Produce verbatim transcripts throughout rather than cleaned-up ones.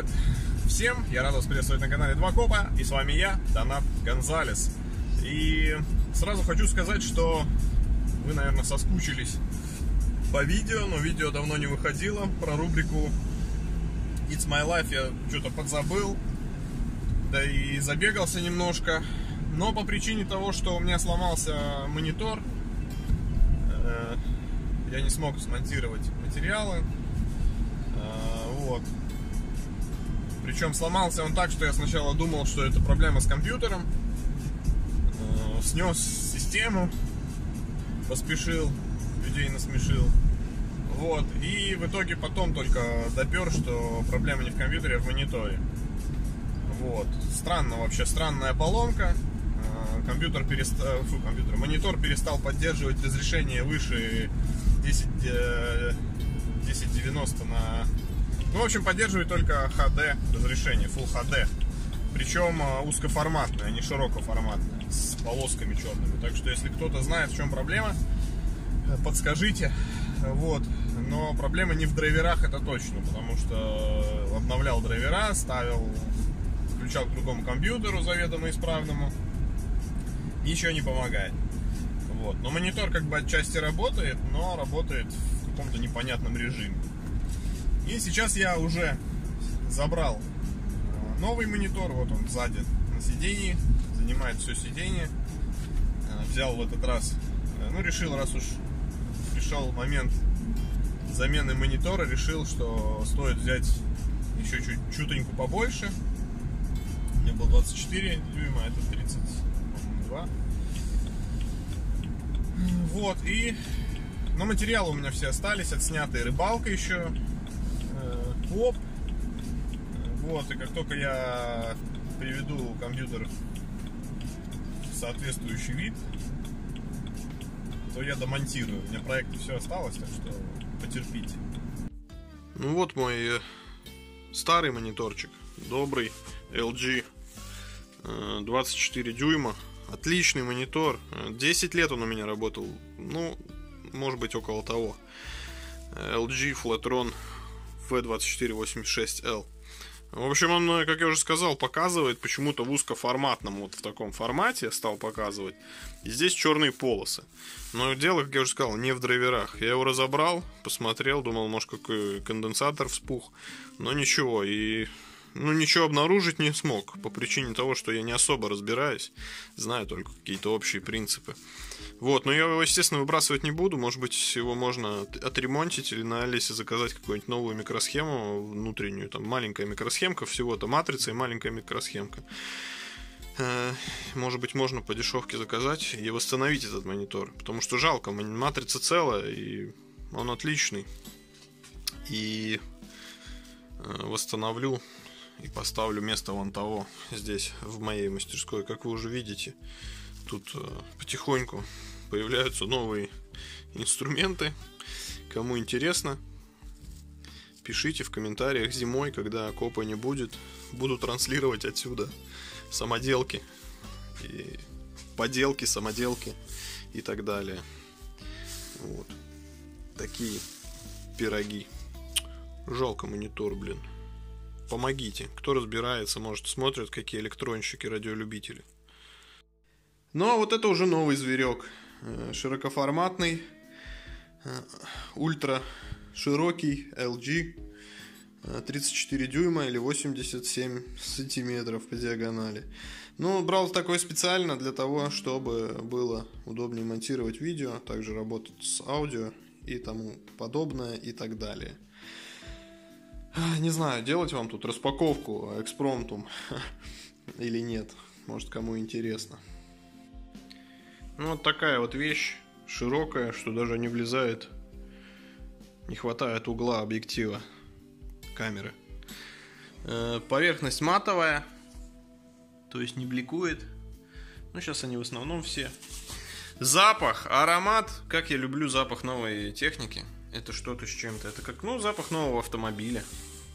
Привет всем, я рад вас приветствовать на канале Два Копа, и с вами я, Донат Гонзалес. И сразу хочу сказать, что вы, наверное, соскучились по видео, но видео давно не выходило. Про рубрику It's My Life я что-то подзабыл, да и забегался немножко. Но по причине того, что у меня сломался монитор, я не смог смонтировать материалы. Вот. Причем сломался он так, что я сначала думал, что это проблема с компьютером. Снес систему, поспешил, людей насмешил. Вот. И в итоге потом только допер, что проблема не в компьютере, а в мониторе. Вот. Странно вообще, странная поломка. Компьютер перестал, фу, компьютер, монитор перестал поддерживать разрешение выше десять девяносто на... Ну, в общем, поддерживает только эйч ди разрешение, Full эйч ди. Причем узкоформатное, а не широкоформатное, с полосками черными. Так что, если кто-то знает, в чем проблема, подскажите. Вот. Но проблема не в драйверах, это точно. Потому что обновлял драйвера, ставил, включал к другому компьютеру заведомо исправному. Ничего не помогает. Вот. Но монитор как бы отчасти работает, но работает в каком-то непонятном режиме. И сейчас я уже забрал новый монитор. Вот он сзади на сиденье, занимает все сиденье. Взял в этот раз, ну решил, раз уж пришел момент замены монитора, решил, что стоит взять еще чуть чутоньку побольше. У меня был двадцать четыре дюйма, это тридцать два. Вот, и... Но материалы у меня все остались, отснятые, рыбалка еще, э, поп. Вот, и как только я приведу компьютер в соответствующий вид, то я домонтирую. У меня проект все осталось, так что потерпите. Ну вот мой э, старый мониторчик, добрый эл джи, э, двадцать четыре дюйма. Отличный монитор. десять лет он у меня работал. Ну, может быть, около того. эл джи Flatron эф двадцать четыре восемьдесят шесть эл. В общем, он, как я уже сказал, показывает почему-то в узкоформатном, вот в таком формате стал показывать. И здесь черные полосы. Но дело, как я уже сказал, не в драйверах. Я его разобрал, посмотрел, думал, может, какой конденсатор вспух. Но ничего, и... Ну, ничего обнаружить не смог, по причине того, что я не особо разбираюсь, знаю только какие-то общие принципы. Вот, но я его, естественно, выбрасывать не буду. Может быть, его можно отремонтить или на Алисе заказать какую-нибудь новую микросхему внутреннюю. Там маленькая микросхемка, всего-то матрица и маленькая микросхемка. Может быть, можно по дешевке заказать и восстановить этот монитор. Потому что жалко, матрица целая, и он отличный. И восстановлю и поставлю вместо вон того здесь, в моей мастерской. Как вы уже видите, тут э, потихоньку появляются новые инструменты. Кому интересно, пишите в комментариях зимой, когда копа не будет. Буду транслировать отсюда самоделки, и поделки, самоделки и так далее. Вот. Такие пироги. Жалко монитор, блин. Помогите. Кто разбирается, может, смотрят, какие электронщики, радиолюбители. Ну, а вот это уже новый зверек. Широкоформатный, ультра широкий эл джи, тридцать четыре дюйма или восемьдесят семь сантиметров по диагонали. Ну, брал такой специально для того, чтобы было удобнее монтировать видео, также работать с аудио и тому подобное и так далее. Не знаю, делать вам тут распаковку экспромтум или нет. Может, кому интересно. Ну, вот такая вот вещь. Широкая, что даже не влезает. Не хватает угла объектива камеры. Поверхность матовая. То есть не бликует. Ну, сейчас они в основном все. Запах, аромат. Как я люблю запах новой техники. Это что-то с чем-то. Это как, ну, запах нового автомобиля.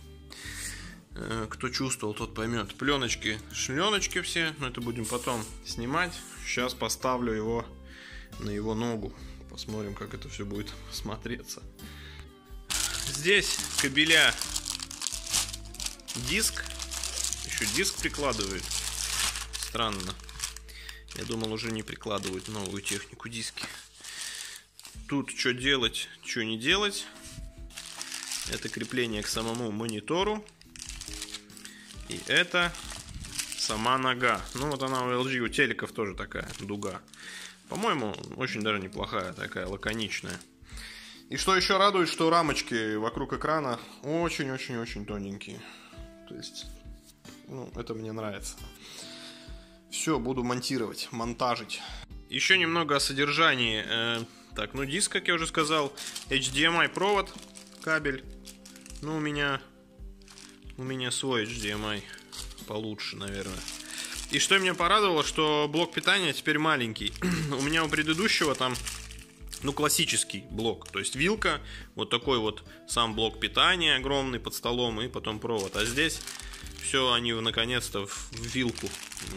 Кто чувствовал, тот поймет. Пленочки, шленочки все. Но это будем потом снимать. Сейчас поставлю его на его ногу. Посмотрим, как это все будет смотреться. Здесь кабеля диск. Еще диск прикладывают. Странно. Я думал, уже не прикладывают новую технику диски. Тут что делать, что не делать. Это крепление к самому монитору. И это сама нога. Ну вот она у эл джи, у телеков тоже такая дуга. По-моему, очень даже неплохая, такая лаконичная. И что еще радует, что рамочки вокруг экрана очень-очень-очень тоненькие. То есть, ну, это мне нравится. Все, буду монтировать, монтажить. Еще немного о содержании. Э, так, ну диск, как я уже сказал, эйч ди эм ай провод, кабель. Ну, у меня, у меня свой эйч ди эм ай получше, наверное. И что меня порадовало, что блок питания теперь маленький. У меня у предыдущего там, ну, классический блок. То есть вилка, вот такой вот сам блок питания огромный под столом и потом провод. А здесь все они наконец-то в вилку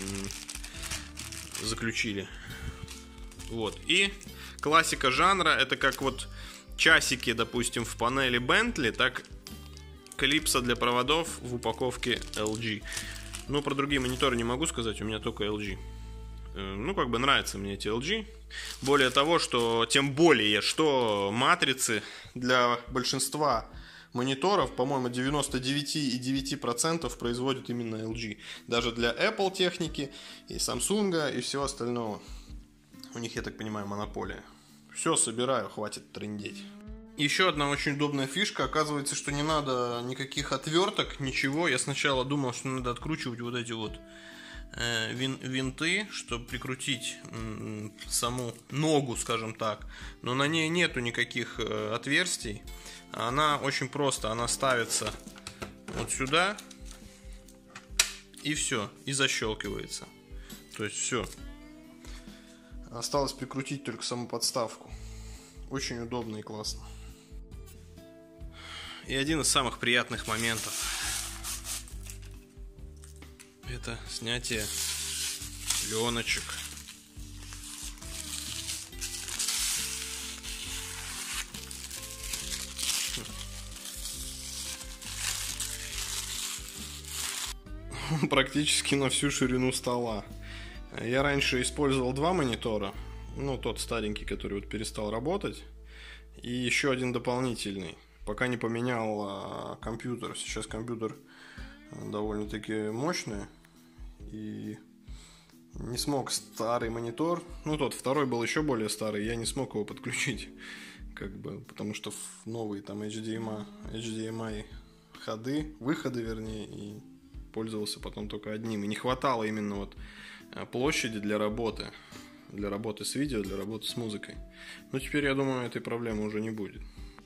заключили. Вот. И классика жанра, это как вот часики, допустим, в панели Bentley, так клипса для проводов в упаковке эл джи. Ну, про другие мониторы не могу сказать, у меня только эл джи. Ну, как бы нравятся мне эти эл джи. Более того, что тем более, что матрицы для большинства мониторов, по-моему, девяносто девять и девять десятых процента производят именно эл джи. Даже для Apple техники, и Samsung, и всего остального. У них, я так понимаю, монополия. Все, собираю, хватит трындеть. Еще одна очень удобная фишка. Оказывается, что не надо никаких отверток, ничего. Я сначала думал, что надо откручивать вот эти вот э, вин, винты, чтобы прикрутить м, саму ногу, скажем так. Но на ней нету никаких э, отверстий. Она очень просто. Она ставится вот сюда. И все. И защелкивается. То есть все. Осталось прикрутить только саму подставку. Очень удобно и классно. И один из самых приятных моментов — это снятие пленочек. Практически на всю ширину стола. Я раньше использовал два монитора. Ну, тот старенький, который вот перестал работать. И еще один дополнительный. Пока не поменял а, компьютер. Сейчас компьютер довольно-таки мощный. И не смог старый монитор. Ну, тот второй был еще более старый. Я не смог его подключить. Как бы, потому что новые там эйч ди эм ай, эйч ди эм ай ходы, выходы, вернее. И пользовался потом только одним. И не хватало именно вот площади для работы. Для работы с видео, для работы с музыкой. Но теперь, я думаю, этой проблемы уже не будет.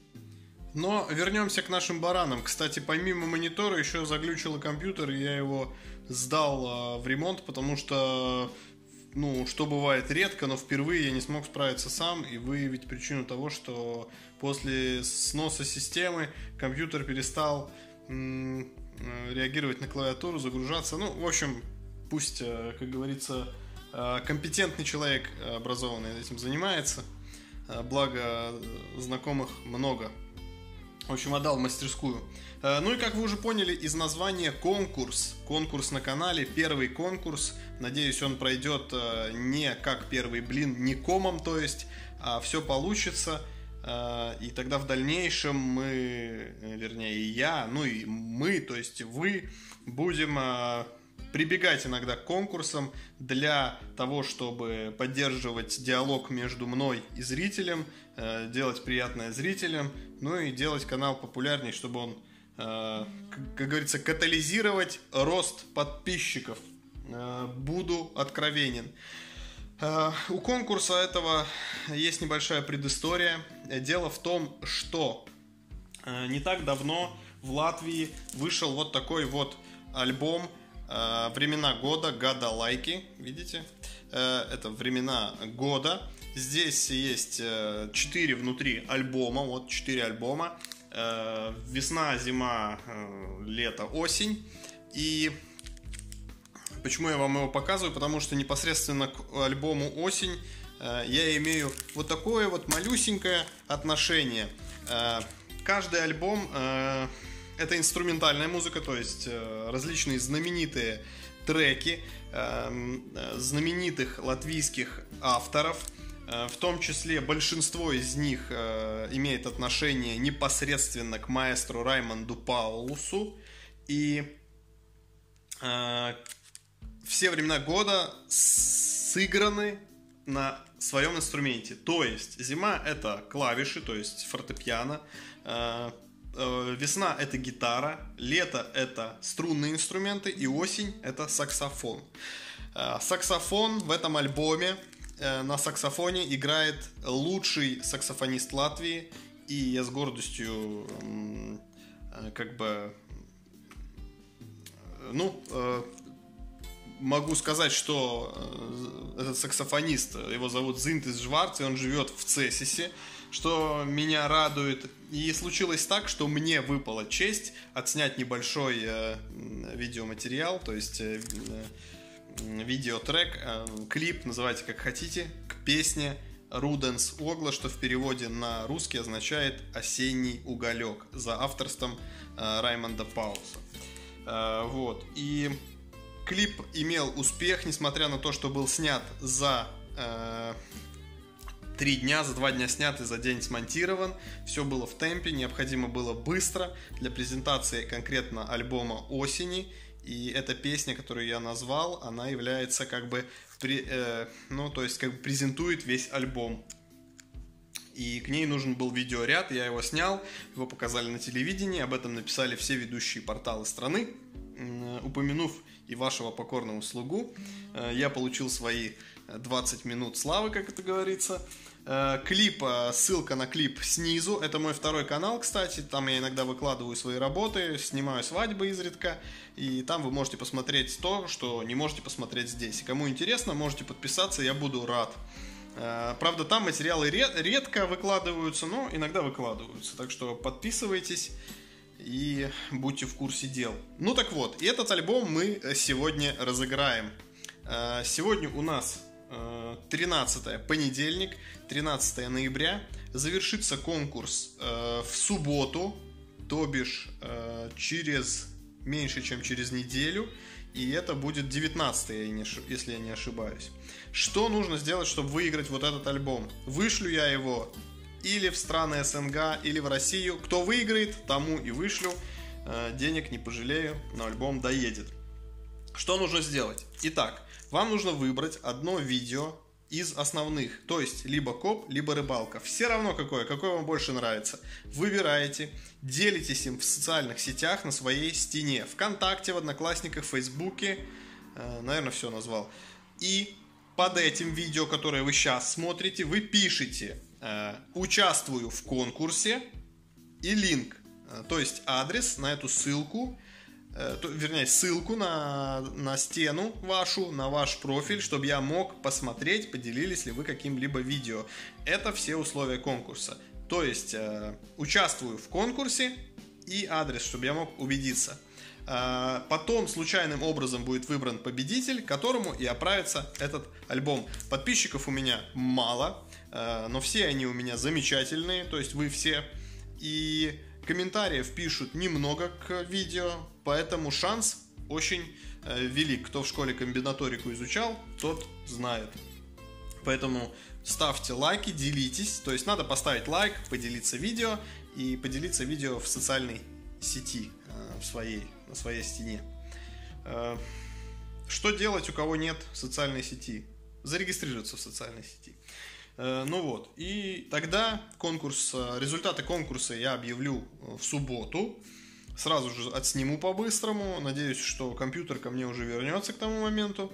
Но вернемся к нашим баранам. Кстати, помимо монитора еще заглючил компьютер, и я его сдал в ремонт, потому что, ну, что бывает редко, но впервые я не смог справиться сам и выявить причину того, что после сноса системы компьютер перестал м- реагировать на клавиатуру, загружаться. Ну, в общем, пусть, как говорится, компетентный человек, образованный, этим занимается. Благо, знакомых много. В общем, отдал в мастерскую. Ну и, как вы уже поняли, из названия конкурс. Конкурс на канале, первый конкурс. Надеюсь, он пройдет не как первый блин, не комом, то есть, а все получится. И тогда в дальнейшем мы, вернее, и я, ну и мы, то есть вы, будем прибегать иногда к конкурсам для того, чтобы поддерживать диалог между мной и зрителем, делать приятное зрителям, ну и делать канал популярнее, чтобы он, как говорится, катализировать рост подписчиков. Буду откровенен. У конкурса этого есть небольшая предыстория. Дело в том, что не так давно в Латвии вышел вот такой вот альбом «Времена года», «Года лайки», видите? Это «Времена года». Здесь есть четыре внутри альбома, вот четыре альбома. Весна, зима, лето, осень. И почему я вам его показываю? Потому что непосредственно к альбому «Осень» я имею вот такое вот малюсенькое отношение. Каждый альбом Это инструментальная музыка, то есть э, различные знаменитые треки э, знаменитых латвийских авторов. Э, в том числе большинство из них э, имеет отношение непосредственно к маэстро Раймонду Паулусу. И э, все времена года сыграны на своем инструменте. То есть зима — это клавиши, то есть фортепиано. Э, Весна — это гитара, лето — это струнные инструменты, и осень — это саксофон. Саксофон в этом альбоме, на саксофоне играет лучший саксофонист Латвии, и я с гордостью как бы, ну, могу сказать, что этот саксофонист, его зовут Зинтис Жварц, и он живет в Цесисе, что меня радует. И случилось так, что мне выпала честь отснять небольшой э, видеоматериал, то есть э, э, видеотрек, э, клип, называйте как хотите, к песне «Руденс Огла», что в переводе на русский означает «осенний уголек», за авторством э, Раймонда Паулуса. Э, вот. И клип имел успех, несмотря на то, что был снят за... Э, Три дня, за два дня снят и за день смонтирован. Все было в темпе, необходимо было быстро для презентации конкретно альбома осени. И эта песня, которую я назвал, она является как бы, э, ну, то есть как бы презентует весь альбом. И к ней нужен был видеоряд, я его снял, его показали на телевидении, об этом написали все ведущие порталы страны. Э, упомянув и вашего покорного слугу, э, я получил свои двадцать минут славы, как это говорится. Клип, ссылка на клип снизу. Это мой второй канал, кстати. Там я иногда выкладываю свои работы, снимаю свадьбы изредка. И там вы можете посмотреть то, что не можете посмотреть здесь. Кому интересно, можете подписаться, я буду рад. Правда, там материалы редко выкладываются, но иногда выкладываются. Так что подписывайтесь и будьте в курсе дел. Ну так вот, и этот альбом мы сегодня разыграем. Сегодня у нас тринадцатое, понедельник, тринадцатое ноября. Завершится конкурс э, в субботу, то бишь э, через меньше, чем через неделю. И это будет девятнадцатое, если я не ошибаюсь. Что нужно сделать, чтобы выиграть вот этот альбом? Вышлю я его или в страны СНГ, или в Россию. Кто выиграет, тому и вышлю. Э, денег не пожалею, но альбом доедет. Что нужно сделать? Итак, вам нужно выбрать одно видео из основных, то есть либо коп, либо рыбалка. Все равно какое, какое вам больше нравится. Выбираете, делитесь им в социальных сетях на своей стене. ВКонтакте, в Одноклассниках, в Фейсбуке, э, наверное, все назвал. И под этим видео, которое вы сейчас смотрите, вы пишете э, «Участвую в конкурсе» и линк, э, то есть адрес на эту ссылку. Вернее, ссылку на, на стену вашу, на ваш профиль, чтобы я мог посмотреть, поделились ли вы каким-либо видео. Это все условия конкурса. То есть, э, участвую в конкурсе и адрес, чтобы я мог убедиться. Э, потом случайным образом будет выбран победитель, которому и отправится этот альбом. Подписчиков у меня мало, э, но все они у меня замечательные, то есть вы все. И комментариев пишут немного к видео, поэтому шанс очень э, велик. Кто в школе комбинаторику изучал, тот знает. Поэтому ставьте лайки, делитесь. То есть надо поставить лайк, поделиться видео и поделиться видео в социальной сети, э, в своей, на своей стене. Э, что делать, у кого нет социальной сети? Зарегистрироваться в социальной сети. Ну вот, и тогда конкурс, результаты конкурса я объявлю в субботу. Сразу же отсниму по-быстрому. Надеюсь, что компьютер ко мне уже вернется к тому моменту.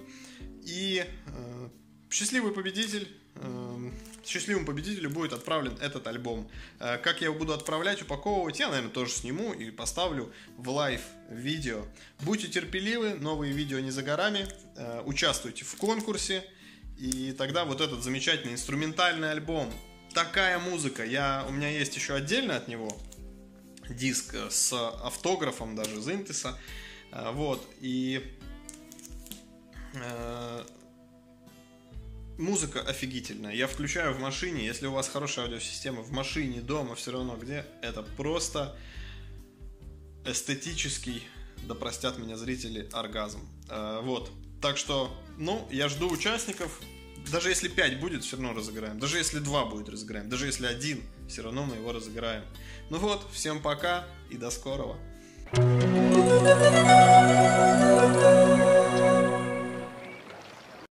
И э, счастливый победитель, э, счастливому победителю будет отправлен этот альбом. Э, как я его буду отправлять, упаковывать, я, наверное, тоже сниму и поставлю в лайв видео. Будьте терпеливы, новые видео не за горами. Э, участвуйте в конкурсе. И тогда вот этот замечательный инструментальный альбом, такая музыка, я, у меня есть еще отдельно от него диск с автографом даже Зинтиса, вот, и э, музыка офигительная, я включаю в машине, если у вас хорошая аудиосистема в машине, дома, все равно где, это просто эстетический, да простят меня зрители, оргазм. Э, вот. Так что, ну, я жду участников. Даже если пять будет, все равно разыграем. Даже если два будет, разыграем. Даже если один, все равно мы его разыграем. Ну вот, всем пока и до скорого.